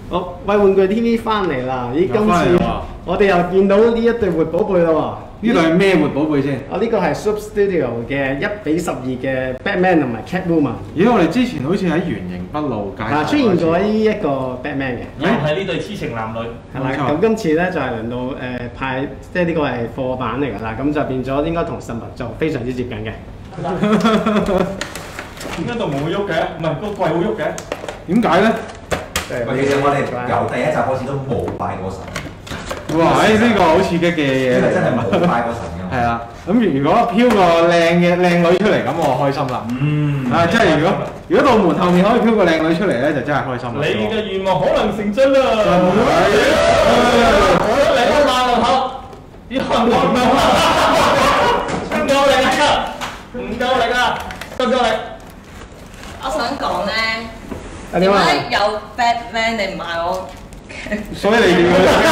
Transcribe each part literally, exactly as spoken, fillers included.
好，喂，玩具 T V 翻嚟啦！咦，今次我哋又見到呢一對活寶貝啦喎！ 呢對係咩活寶貝先？ 啊，呢個係 Soap Studio 嘅一比十二嘅 Batman 同埋 Catwoman。 咦，我哋之前好似喺圓形北路介紹出現過呢一個 Batman 嘅。 又係呢對痴情男女。 係啦，咁今次咧就係輪到誒派，即係呢個係貨版嚟㗎啦，咁就變咗應該同實物就非常之接近嘅。 點解度冇喐嘅？唔係個櫃好喐嘅？ 點解咧？ 其實我哋由第一集開始都冇拜過神。 哇！誒呢個好刺激嘅嘢嚟， 真係冇拜過神㗎。 係啊，咁如果飄個靚嘅靚女出嚟，咁我開心啦。嗯。啊，即係如果如果到門後面可以飄個靚女出嚟咧，就真係開心啦。 你嘅願望可能成真啦！你個馬路口，要唔夠唔夠力啊！唔夠力啊！夠唔夠力？ 我想講咧。 點解有 Batman 你唔嗌我？ 所以你點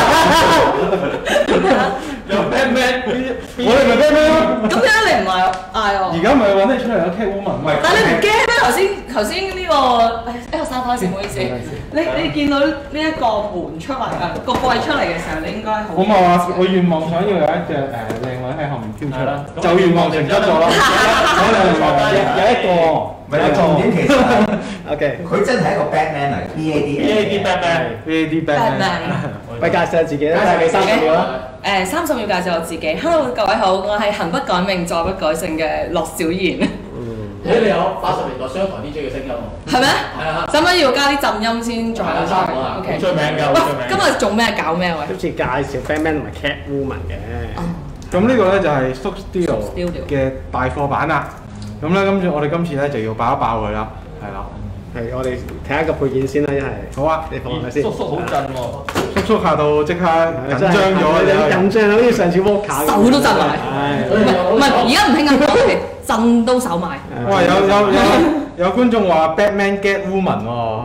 有 Batman， 我哋咪 Batman 咯。 咁點解你唔嗌嗌我？ 而家咪揾你出嚟有 Catwoman，唔係。 但係你唔驚咩？頭先頭先呢個誒一個沙發先，唔好意思。你你見到呢一個門出嚟啊個櫃出嚟嘅時候，你應該好。 我冇話，我願望想要有一隻誒靚女喺後面飄出嚟，就願望成真咗咯。有一個。 唔係重點，其實 OK， 佢真係一個 Batman 嚟 ，B A D B A D Batman，B A D Batman。 喂，介紹下自己啦，介紹三十秒啦。 誒，三十秒介紹我自己。Hello，各位好，我係行不改名，坐不改姓嘅樂小妍。 誒，你有八十年代商台 D J 嘅聲音喎。 係咩？ 係啊。 使唔使要加啲震音先再出嚟 ？OK。 最名㗎， 喂， 最名。 今日做咩搞咩喂？ 今次介紹 Batman 同埋 Catwoman 嘅。 咁呢個咧就係 Soap Studio 嘅大貨版啦。咁咧，今次我哋今次咧就要爆一爆佢啦，係啦。 係，我哋睇下個配件先啦，一係。 好啊， 你放下先。 叔叔好震喎， 叔叔下到即刻緊張咗， 緊張好似上次 walk 卡。 手都震埋。唔係唔係，而家唔興咁講，震都手埋。 哇！有有有有觀眾話 Batman get woman 喎。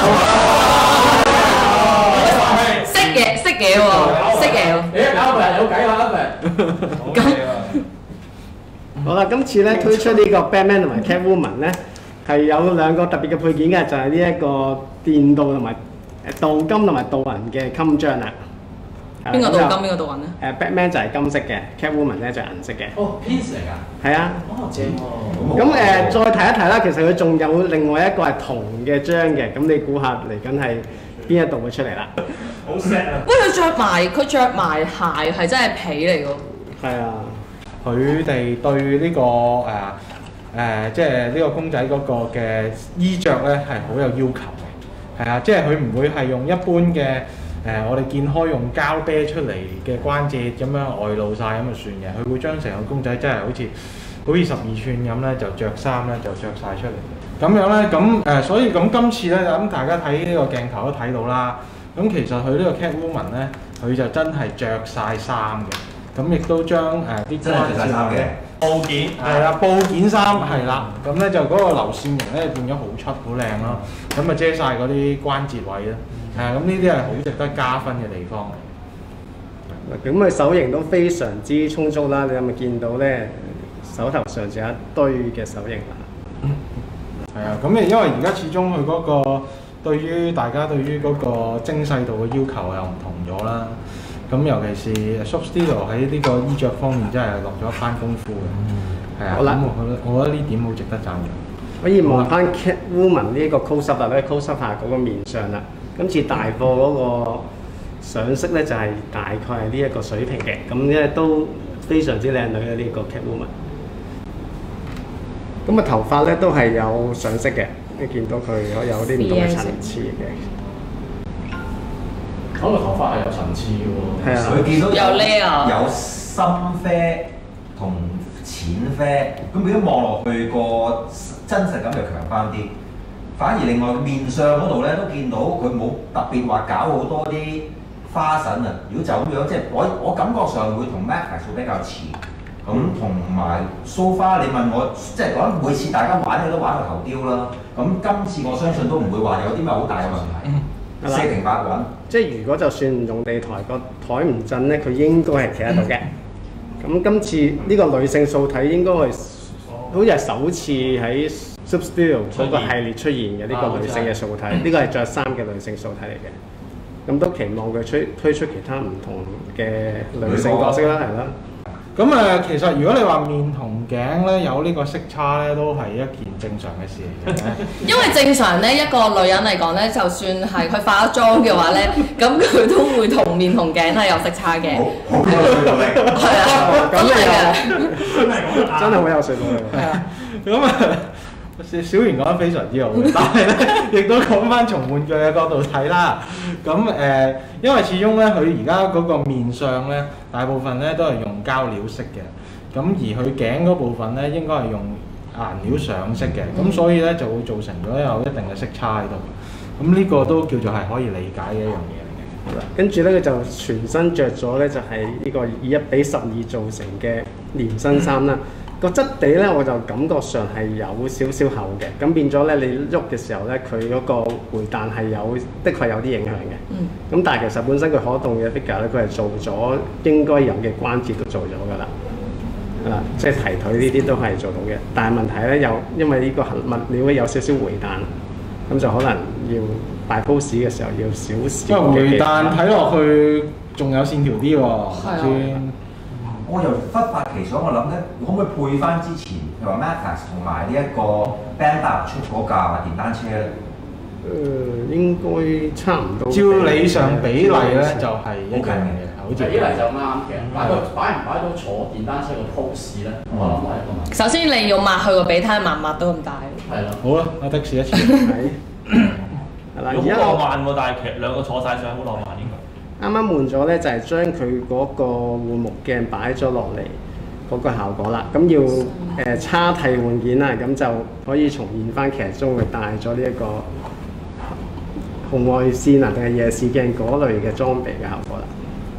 識嘢識嘢喎，識嘢喎。 誒，啱嘅，有計啦，啱嘅。 咁。 好啦，今次咧推出呢個 Batman 同埋 Catwoman 咧，係有兩個特別嘅配件嘅，就係呢一個電鍍同埋誒鍍金同埋鍍銀嘅襟章啦。 邊個鍍金？邊個鍍銀咧？ 誒 Batman 就係金色嘅 ，Catwoman 咧就係銀色嘅。 哦 ，Pins 嚟㗎。 係啊。 哦，正喎。 咁誒，再提一提啦，其實佢仲有另外一個係銅嘅章嘅，咁你估下嚟緊係邊一度會出嚟啦？ 好 set 啊！ 喂，佢着埋佢着埋鞋係真係皮嚟㗎。 係啊。 佢哋對呢個誒誒，即係呢個公仔嗰個嘅衣着咧係好有要求嘅，係啊，即係佢唔會係用一般嘅誒，我哋見開用膠啤出嚟嘅關節咁樣外露晒咁就算嘅，佢會將成個公仔真係好似好似十二寸咁咧，就着衫咧就着晒出嚟。咁樣咧，咁誒，所以咁今次咧，咁大家睇呢個鏡頭都睇到啦。咁其實佢呢個 Catwoman 咧，佢就真係着晒衫嘅。咁亦都將誒啲關節嘅部件係啦，部件衫係啦，咁咧就嗰個流線型咧變咗好出好靚咯，咁啊遮晒嗰啲關節位啦，係啊，咁呢啲係好值得加分嘅地方嚟。 咁佢手型都非常之充足啦，你有冇見到咧？手頭上就有一堆嘅手型啦。 係啊，咁因為而家始終佢嗰個對於大家對於嗰個精細度嘅要求又唔同咗啦。咁尤其是 Soap Studio 喺呢個衣着方面真係落咗一番功夫嘅，係啊，咁我覺得我覺得呢點好值得讚揚。 可以望翻 Catwoman 呢一個 close up 啦，咧 close up 下嗰個面上啦。今次大貨嗰個上色咧就係大概係呢一個水平嘅，咁咧都非常之靚女嘅呢個 Catwoman。咁啊頭髮咧都係有上色嘅，你見到佢有啲唔同嘅層次嘅。 可能頭髮係有層次嘅喎。 係啊， 佢見到有 layer 有深啡同淺啡，咁如果望落去個真實感就強翻啲。反而另外面上嗰度咧都見到佢冇特別話搞好多啲花臣啊。如果就咁樣，即係我我感覺上會同 Matrix 會比較似。咁同埋 so far 你問我，即係講每次大家玩佢都玩個頭雕啦。咁今次我相信都唔會話有啲咩好大嘅問題。四平八穩。 即係如果就算唔用地台個台唔震咧，佢應該係企喺度嘅。咁今次呢個女性素體應該係好似係首次喺 Soap Studio 嗰個系列出現嘅呢個女性嘅素體，呢個係着衫嘅女性素體嚟嘅。 咁都期望佢推推出其他唔同嘅女性角色啦，係啦。 咁誒，其實如果你話面同頸咧有呢個色差咧，都係一件正常嘅事嚟嘅。 因為正常咧，一個女人嚟講咧，就算係佢化咗妝嘅話咧，咁佢都會同面同頸係有色差嘅。 好好有說服力。 係啊，真係嘅。 真係講得啱。 真係好有說服力。 係啊，咁啊，小小圓講得非常之好，但係咧，亦都講翻從玩具嘅角度睇啦。咁誒、呃，因為始終咧，佢而家嗰個面相咧，大部分咧都係用膠料色嘅。咁而佢頸嗰部分咧，應該係用顏料上色嘅。咁、嗯、所以咧就會造成咗有一定嘅色差喺度。咁呢個都叫做係可以理解嘅一樣嘢嚟嘅。 跟住咧，佢就全身着咗咧，就係呢個以一比十二造成嘅連身衫啦。個質地咧，我就感覺上係有少少厚嘅，咁變咗咧，你喐嘅時候咧，佢嗰個回彈係有，的確有啲影響嘅。嗯。咁但係其實本身佢可動嘅 figure 咧，佢係做咗應該有嘅關節都做咗㗎啦。啊，即係提腿呢啲都係做到嘅，但係問題咧，有因為呢個物料咧有少少回彈，咁就可能要擺 pose 嘅時候要少少。 因為回彈睇落去仲有線條啲喎，先。 我又忽發奇想，我諗咧，可唔可以配翻之前譬如話 Matas 同埋呢一個 Bandar 出嗰架電單車咧？ 誒、呃，應該差唔多。 照理上比例咧就係一樣嘅，好似。 比例就啱嘅，擺到擺唔擺到坐電單車個 pose 咧，我諗係一個問題。 首先你要抹佢個鼻睇下抹唔抹到咁大。係咯。 好啦，我的士一次。係啦， 而家浪漫喎，但係其實兩個坐晒上好浪漫應該。 啱啱換咗咧，就係將佢嗰個護目鏡擺咗落嚟嗰個效果啦。咁要誒、呃、叉替換件啦，咁就可以重現翻劇中佢戴咗呢一個紅外線啊，定係夜視鏡嗰類嘅裝備嘅效果啦。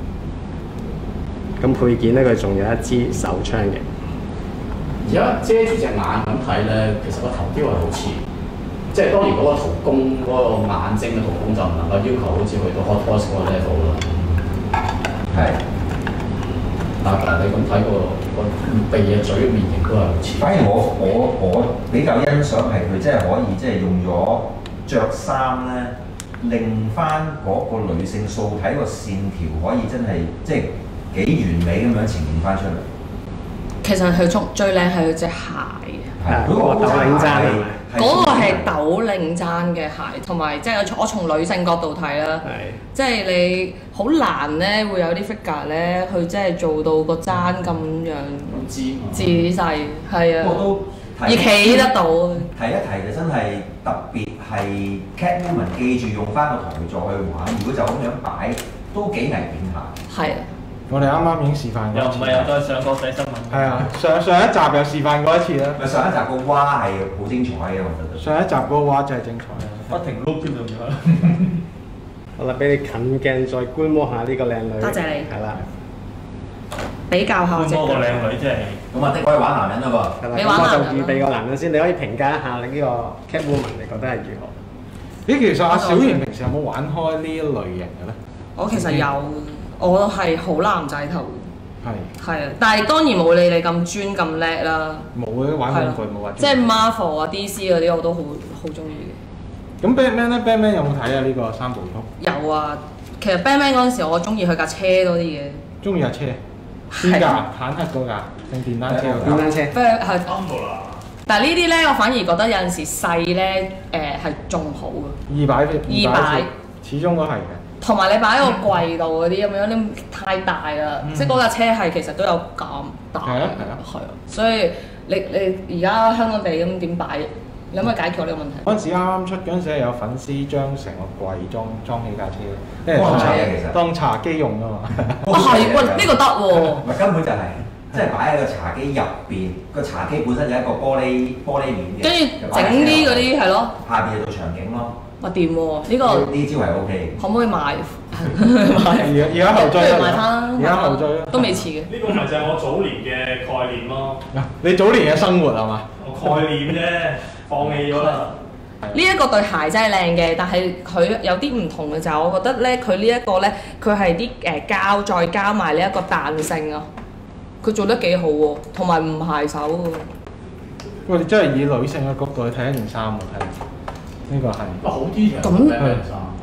咁配件咧，佢仲有一支手槍嘅。 而家遮住隻眼咁睇咧，其實個頭雕係好似。即係當然嗰個圖工嗰、嗰個眼睛嘅圖工就唔能夠要求好似去到 Hot Toys 嗰個 level 啦。係。但係你咁睇個個鼻嘅嘴嘅面型都係好似。 反而我我我比較欣賞係佢真係可以即係用咗着衫咧，令翻嗰個女性素體個線條可以真係即係幾完美咁樣呈現翻出嚟。 其實佢中最靚係佢隻鞋。 係嗰個斗領踭。 嗰個係斗領踭嘅鞋，同埋即係我從女性角度睇啦，即係你好難咧會有啲 figure 咧，佢即係做到個踭咁樣仔細，係啊，而企得到。 提一提就真係特別係 Catwoman 記住用翻個台座去玩，如果就咁樣擺都幾危險下。 係啊。 我哋啱啱已經示範過一次。 又唔係又再上國際新聞。係啊，上上一集又示範過一次啦。 咪上一集個蛙係好精彩嘅，我覺得。 上一集嗰個蛙真係精彩啊！ 不停 loop 添仲要。 好啦，俾你近鏡再觀摩下呢個靚女。 多謝你。 係啦。 比較下隻。 觀摩個靚女真係。 咁啊，的可以玩男人啦噃。 係啦， 你玩男人。 我就預備個男人先，你可以評價一下你呢個 Catwoman，你覺得係如何？ 咦，其實阿小圓平時有冇玩開呢一類型嘅咧？ 我其實有。我係好男仔頭， 係係啊，但係當然冇你哋咁專咁叻啦。 冇嘅，玩玩具冇玩。 即係 Marvel 啊、D C 嗰啲我都好好中意嘅。 咁 Batman 咧 ，Batman 有冇睇啊？呢個三部曲有啊，其實 Batman 嗰陣時我中意佢架車多啲嘅。 中意架車？邊架？坦克嗰架定電單車？ 電單車。 係。但係呢啲咧，我反而覺得有陣時細咧，誒係仲好嘅。 二擺二擺， 始終都係嘅。 同埋你擺喺個櫃度嗰啲咁樣，你太大啦，嗯、即係嗰架車係其實都有咁大。係啊係啊。係啊，所以你你而家香港地咁點擺？你可唔可以解決我呢個問題？ 嗰陣時啱啱出嗰陣時係有粉絲將成個櫃裝裝起架車，因為當茶嘅其實當茶幾用㗎嘛。 哦係，喂呢個得喎。 唔係根本就係、是。即係擺喺個茶几入邊，個茶几本身就係一個玻璃玻璃面嘅， 跟住整啲嗰啲係咯， 下邊就做場景咯。 哇掂喎，呢個呢招係 O K。 可唔可以買？ 而而家後追不如買翻， 而家後追都未遲嘅。 呢個咪就係我早年嘅概念咯。 你早年嘅生活係嘛？ 我概念啫，放棄咗啦。 呢一個對鞋真係靚嘅，但係佢有啲唔同嘅就係，我覺得咧，佢呢一個咧，佢係啲誒膠再加埋呢一個彈性啊。佢做得幾好喎，同埋唔鞋手喎。 喂，你真係以女性嘅角度去睇一件衫喎，睇呢個係。 哇，好啲嘅。 咁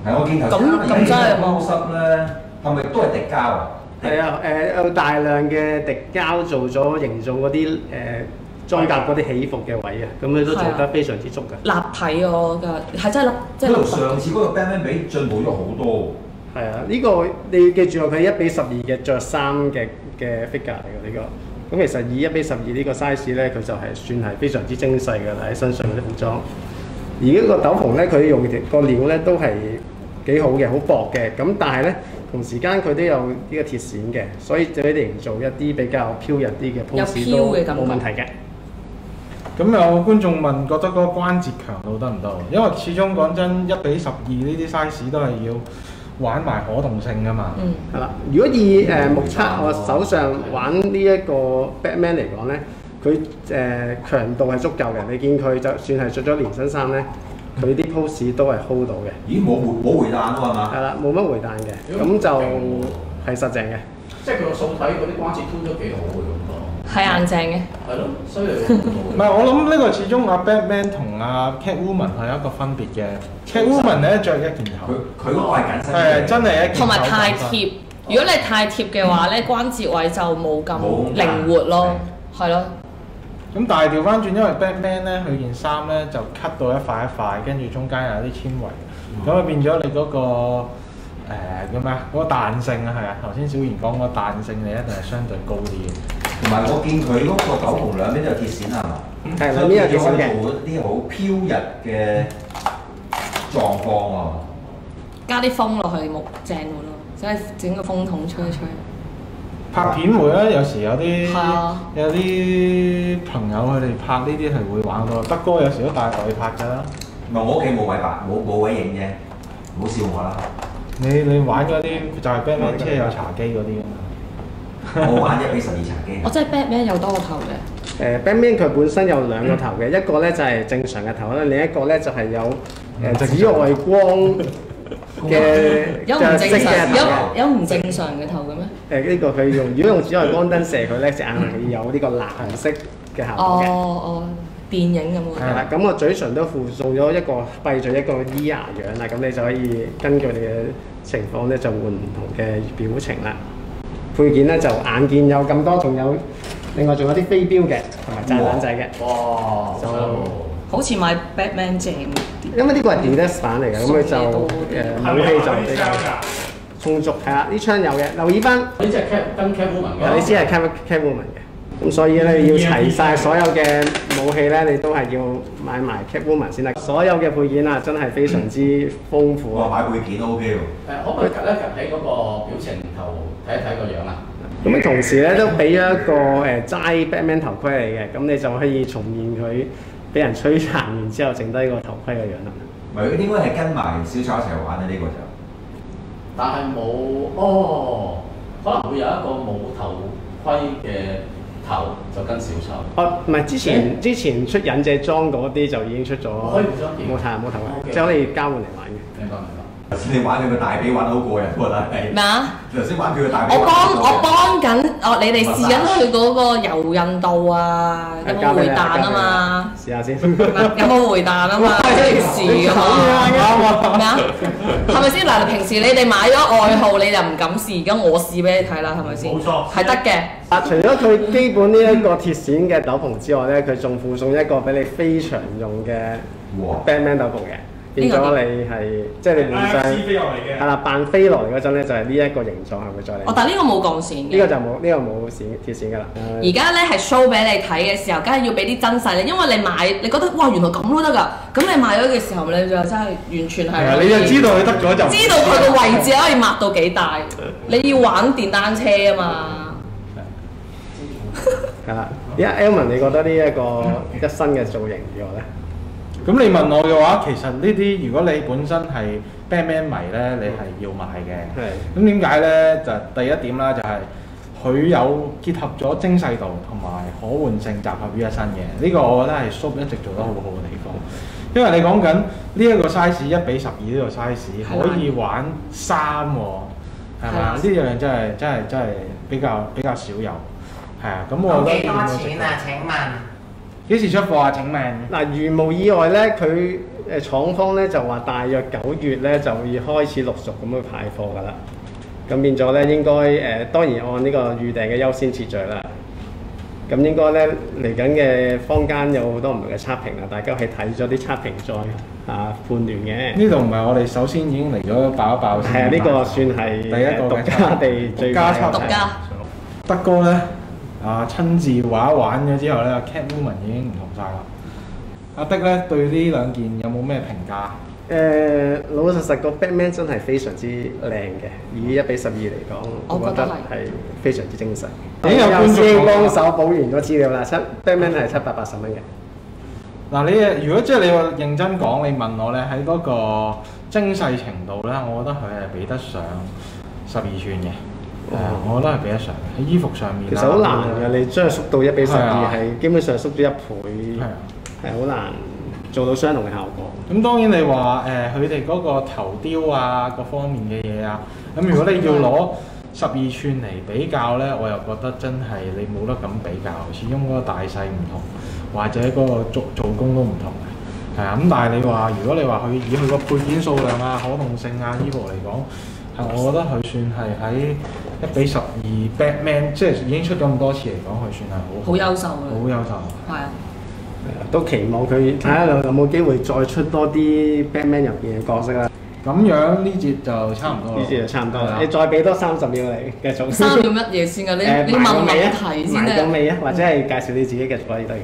係我見頭咁咁真係冇濕咧，係咪都係滴膠啊？ 係啊，誒有大量嘅滴膠做咗營造嗰啲誒裝甲嗰啲起伏嘅位啊，咁佢都做得非常之足㗎。 立體我覺得係真係立，即係同上次嗰個 Batman 比進步咗好多。 係啊，呢、這個你要記住佢係一比十二嘅着衫嘅嘅 figure 嚟㗎呢個。咁其實以一比十二呢個 size 咧，佢就係算係非常之精細㗎啦，喺身上嗰啲服裝。而呢個斗篷咧，佢用個料咧都係幾好嘅，好薄嘅。咁但係咧，同時間佢都有呢個鐵線嘅，所以就俾你營造一啲比較飄逸啲嘅 pose 都冇問題嘅。 咁有觀眾問覺得嗰個關節強度得唔得？因為始終講真，一比十二呢啲 size 都係要玩埋可動性㗎嘛。 嗯。 係啦，如果以誒、呃、目測我手上玩呢一個 Batman 嚟講咧，佢誒、呃、強度係足夠嘅。你見佢就算係着咗連身衫咧，佢啲 pose 都係 hold 到嘅。 咦？冇回冇回彈喎係嘛？ 係啦，冇乜回彈嘅，咁就係實淨嘅。 即係佢個素體嗰啲關節都都幾好嘅咁講。 係硬淨嘅。 係咯，所以唔係我諗呢個始終阿 Batman 同阿 Catwoman 係一個分別嘅。Catwoman 咧着一件頭， 佢佢嗰個係緊身係真係一件頭。 同埋太貼，如果你太貼嘅話咧，關節位就冇咁靈活咯，係咯。 咁但係調翻轉，因為 Batman 咧佢件衫咧就 cut 到一塊一塊，跟住中間有啲纖維，咁啊、嗯、變咗你嗰、嗰個誒叫咩啊？嗰、嗰個彈性啊係啊，頭先小賢講個彈性你一定係相對高啲嘅。 同埋我見佢嗰個斗篷兩邊都有鐵線係嘛？ 係兩邊有鐵線嘅。 做一啲好飄逸嘅狀況啊！ 加啲風落去木正喎咯，即係整個風筒吹一吹。 拍片會啊，有時有啲、 啊、 有啲朋友佢哋拍呢啲係會玩到，德哥有時都帶我去拍㗎啦。 唔係我屋企冇位拍，冇冇位影啫，唔好笑我啦。 你你玩嗰啲就係 Batman 車有茶几嗰啲啊嘛。 我玩一比十二茶几。 我真係 Batman 有多個頭嘅。 誒、呃、Batman 佢本身有兩個頭嘅，一個咧就係正常嘅頭啦，另一個咧就係有誒紫外光嘅有唔正常，有有唔正常嘅頭嘅咩？ 誒呢、這個佢用，如果用紫外光燈射佢咧，隻眼係有呢個藍色嘅效果嘅。 哦哦，電影咁喎。 係啦，咁個嘴唇都附送咗一個閉咗一個咿牙樣啦，咁你就可以根據你嘅情況咧就換唔同嘅表情啦。配件咧就眼見有咁多，仲有另外仲有啲飛鏢嘅，同埋炸彈仔嘅。 哇！ 就好似買 Batman 正。 因為呢個係 Deluxe 版嚟嘅，咁佢就誒武器就比較充足。係啦，啲槍有嘅，留意翻。 呢隻係 Cat 跟 Catwoman 嘅。 你知係 Cat Catwoman 嘅，咁所以咧要齊晒所有嘅武器咧，你都係要買埋 Catwoman 先得。所有嘅配件啊，真係非常之豐富啊！ 哇，買配件都 OK 喎。 誒，可唔可以及一及喺嗰個表情頭睇一睇個樣啊？ 咁你同時咧都俾咗一個誒齋 Batman 頭盔嚟嘅，咁你就可以重現佢俾人摧殘完之後剩低個頭盔嘅樣啦。 唔係，應該係跟埋小丑一齊玩啊！呢、這個就， 但係冇哦，可能會有一個冇頭盔嘅頭就跟小丑。 哦，唔係之前之前出忍者裝嗰啲就已經出咗， 可以互相調冇頭冇頭盔， Okay. 即係可以交換嚟玩嘅。 明白明白。 頭先你玩佢個大髀玩得好過癮喎，但係咩啊？ 頭先玩佢個大髀。 我幫我幫緊哦，你哋試緊佢嗰個柔韌度啊，有冇回彈啊嘛？ 試下先。 有冇回彈啊嘛？即係試㗎嘛？咩啊？係咪先？嗱，平時你哋買咗愛好，你就唔敢試，而家我試俾你睇啦，係咪先？ 冇錯， 係得嘅。 啊，除咗佢基本呢一個鐵線嘅斗篷之外咧，佢仲附送一個俾你飛翔用嘅 Batman 斗篷嘅。變咗你係即係你本身係啦，扮飛落嚟嗰陣咧，就係呢一個形狀係會再嚟。 哦，但係呢個冇鋼線嘅。 呢個就冇，呢、這個冇線鐵線㗎啦。 而家咧係 show 俾你睇嘅時候，梗係要俾啲真實你，因為你買你覺得哇原來咁都得㗎，咁你買咗嘅時候你就真係完全係。 係你就知道佢得咗就。 知道佢個位置可以抹到幾大，你要玩電單車啊嘛。 係啦，而家 Elman 你覺得呢一個一身嘅造型如何咧？ 咁你問我嘅話，其實呢啲如果你本身係 Batman 迷咧，你係要買嘅。係。咁點解咧？就第一點啦，就係佢有結合咗精細度同埋可換性集合於一身嘅。呢、這個我覺得係 Soap 一直做得好好嘅地方。因為你講緊呢一個 size 一比十二呢個 size 可以玩衫喎，係嘛？呢樣真係真係真係比較比較少有。係啊，咁我覺得。 幾多錢啊？請問？ 幾時出貨啊？請問？ 嗱，如無意外咧，佢誒廠方咧就話大約九月咧就要開始陸續咁去派貨㗎啦。咁變咗咧應該誒、呃、當然按呢個預訂嘅優先次序啦。咁應該咧嚟緊嘅坊間有好多唔同嘅測評啦，大家係睇咗啲測評再啊判斷嘅。 呢度唔係我哋首先已經嚟咗爆一爆先。 係啊，呢、這個算係第一個獨家地最家測獨家。 德哥咧啊親自玩一玩咗之後咧 ，Catwoman 已經唔同晒啦。阿的咧對呢兩件有冇咩評價？ 誒、呃、老老實實個 Batman 真係非常之靚嘅，以一比十二嚟講， 我覺得係非常之精實。 已經有觀眾幫手補完咗資料啦，七 Batman 係七百八十蚊嘅。 嗱，你如果即係你話認真講，你問我咧喺嗰個精細程度咧，我覺得佢係比得上十二寸嘅。係啊、哦，我覺得係比得上嘅喺衣服上面。 其實好難嘅，你將佢縮到一比十二，係基本上縮咗一倍。 係啊， 係好難做到相同嘅效果。 咁當然你話誒佢哋嗰個頭雕啊各方面嘅嘢啊，咁如果你要攞十二寸嚟比較咧，我又覺得真係你冇得咁比較，始終嗰個大細唔同，或者嗰個做做工都唔同嘅。係啊，咁但係你話如果你話佢以佢個配件數量啊、可動性啊、衣服嚟講，係我覺得佢算係喺一比十二 Batman， 即係已經出咗咁多次嚟講，佢算係好好優秀啦， 好優秀。 係啊。 都期望佢睇下有有冇機會再出多啲 Batman 入邊嘅角色啦。 咁樣呢節就差唔多啦。 呢節就差唔多啦。你再俾多三十秒你繼續。 三秒乜嘢先㗎？你你問問題先咧。埋個尾啊，或者係介紹你自己嘅可以得嘅。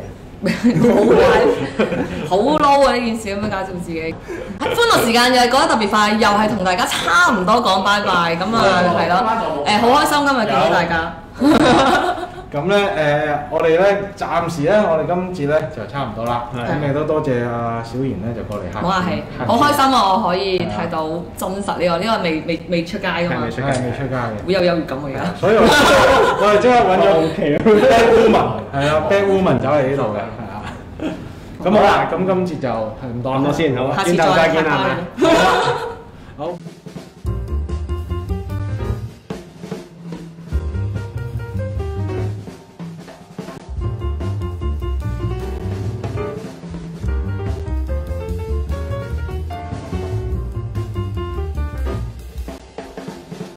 好撈啊！呢件事咁樣介紹自己。歡樂時間又係過得特別快，又係同大家差唔多講拜拜咁啊，係咯。誒，好開心今日見到大家。 咁咧誒，我哋咧暫時咧，我哋今次咧就差唔多啦。咁亦都多謝阿小賢咧，就過嚟客。 冇客氣，好開心啊！我可以睇到真實呢個，呢個未未未出街㗎嘛。 未出街，未出街嘅。 好有優越感喎而家。 所以我我哋即刻揾咗 Batwoman， 係啊 Batwoman 走嚟呢度嘅，係啊。咁好啦，咁今次就係咁多啦。 咁多先，好， 下次再見啦。 好。